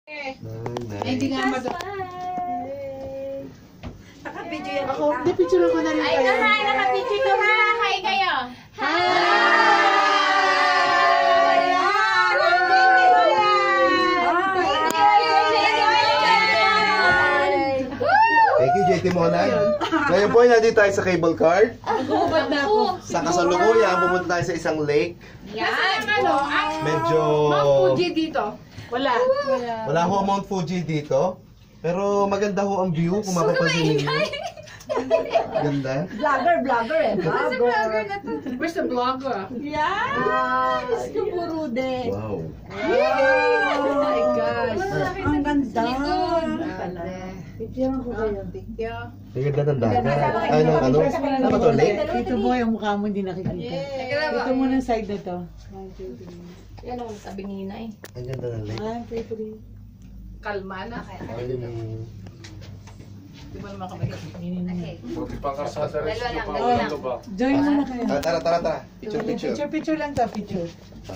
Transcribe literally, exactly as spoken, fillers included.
Ay, hindi nga mado. Naka-video yan. Ako, di picture ko na rin Ay, kayo. ito ha, naka-picture ko ha. Hi kayo. Hi! Thank you, J T Monay. Ngayon po, nandito tayo sa cable card. Nagubad na ako. Sa kasalukuyan, pumunta tayo sa isang lake. Yan. Ano? Ang Medyo... Mount Fuji dito. Wala. Wala. Wala ho Mount Fuji dito. Pero maganda ho ang view kung mapapansin ninyo. Ganda. Vlogger, vlogger eh. Vlogger. Where's the vlogger? Yan! Gusto mo, Rude. Wow. Oh my gosh. Ang ganda. Picture ko kayo. Picture. Ang ganda ng dagat. Ay, ng ano? Ano ba to, lake? Dito mo yung mukha mo hindi nakikita. Dito mo ng side na to. Yan ang sabi ni Ninay. Ang ganda ng lake. one, two, three. Kalma na. Ay, Di ba naman kami Okay. Buti pang kasada rin Dalawa lang, siya dalawa lang. ba? Join mo na kayo. Ah, tara, tara, tara. Picture, picture. Picture, picture lang to, picture.